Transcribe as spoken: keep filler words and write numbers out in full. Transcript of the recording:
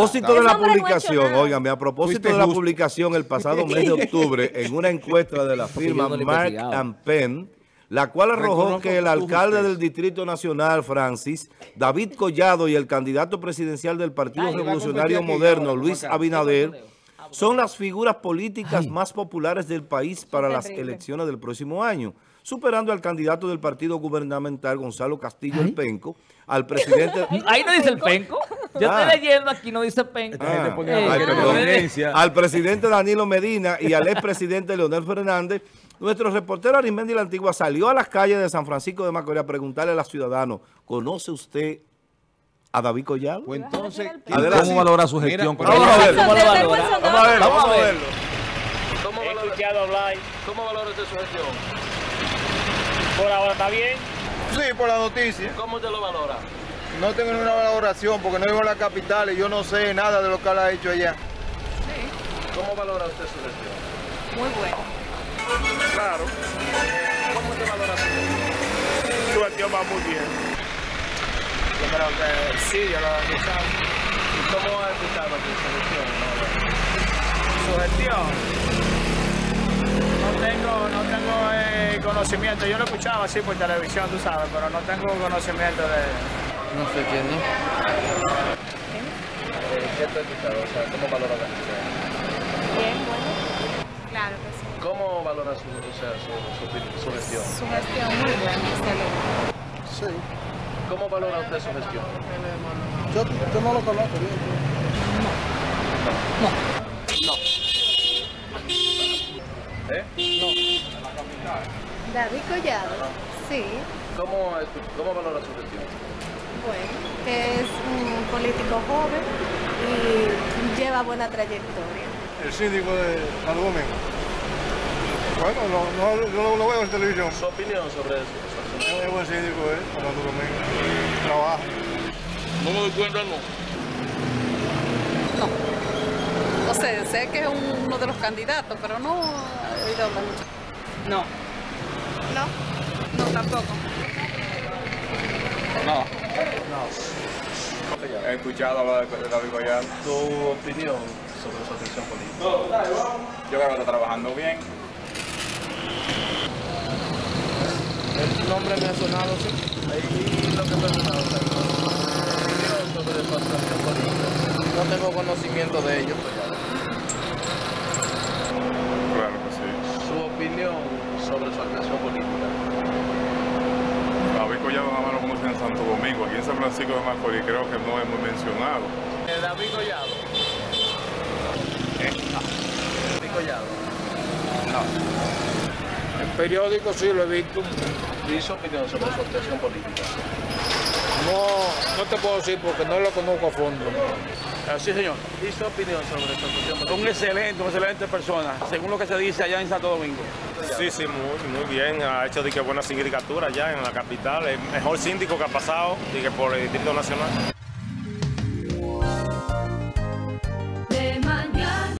propósito de la publicación, no óigame, a propósito de la publicación el pasado mes de octubre en una encuesta de la firma Mark and Penn, la cual arrojó que el alcalde del Distrito Nacional, Francis, David Collado, y el candidato presidencial del Partido Ay, Revolucionario Moderno, Luis Abinader, son las figuras políticas Ay. más populares del país para las elecciones del próximo año, superando al candidato del partido gubernamental, Gonzalo Castillo Ay. el Penco, al presidente... Ahí no dice el Penco. Yo ah. estoy leyendo aquí, no dice Penco. Ah. Ay, perdón. Al presidente Danilo Medina y al expresidente Leonel Fernández. Nuestro reportero Arismendi La Antigua salió a las calles de San Francisco de Macorís a preguntarle a los ciudadanos, ¿conoce usted a David Collado? Pues entonces, ¿cómo valora su gestión? Mira, vamos, a verlo, vamos a verlo. Vamos a verlo. Vamos a verlo. ¿Cómo valora, ¿Cómo valora usted su gestión? ¿Por ahora está bien? Sí, por la noticia. ¿Cómo usted lo valora? No tengo ninguna valoración porque no vivo en la capital y yo no sé nada de lo que él ha hecho allá. Sí. ¿Cómo valora usted su gestión? Muy bueno. Claro. ¿Cómo usted valora su gestión? Su gestión va muy bien. Yo creo que sí, yo lo he escuchado. ¿Y cómo ha escuchado su gestión? Su gestión. No tengo, no tengo eh, conocimiento. Yo lo escuchaba así por televisión, tú sabes, pero no tengo conocimiento de... No sé quién es. Eh, ¿Qué te ha escuchado? O sea, ¿cómo valora la gestión? Bien, bueno. Claro que sí. ¿Cómo valora su, o sea, su, su, su gestión? Su gestión muy buena, excelente. Sí. ¿Cómo valora usted su gestión? Yo, yo no lo conozco bien. No. No. ¿Eh? No. David Collado, sí. ¿Cómo, ¿Cómo valora su gestión? Bueno, que es un político joven y lleva buena trayectoria. El síndico de Santo Domingo. Bueno, no, no, no lo veo en televisión. ¿Su opinión sobre eso? Es buen síndico, ¿eh? Santo Domingo. Trabaja. No me doy cuenta, no. No. No sé, sé que es uno de los candidatos, pero no he oído hablar mucho. No. No. No, tampoco. No. No. He escuchado hablar de David Collado. ¿Tu opinión sobre su atención política? Yo creo que está trabajando bien. El nombre me ha sonado, sí. Ahí lo que me ha sonado. ¿Opinión sobre su atención política? No tengo conocimiento de ellos. Claro que sí. Su opinión sobre su actuación política. David Collado nada más lo conocen en Santo Domingo. Aquí en San Francisco de Macorís creo que no es muy mencionado. ¿Eh, David Collado? ¿Eh? ¿David Collado? No. En periódico sí lo he visto. ¿Y su opinión sobre su actuación política? No, no te puedo decir porque no lo conozco a fondo. Sí, señor. ¿Y su opinión sobre su actuación política? Un excelente, una excelente persona, según lo que se dice allá en Santo Domingo. Sí, sí, muy, muy bien. Ha hecho de que buena sindicatura allá en la capital. El mejor síndico que ha pasado de que por el Distrito Nacional.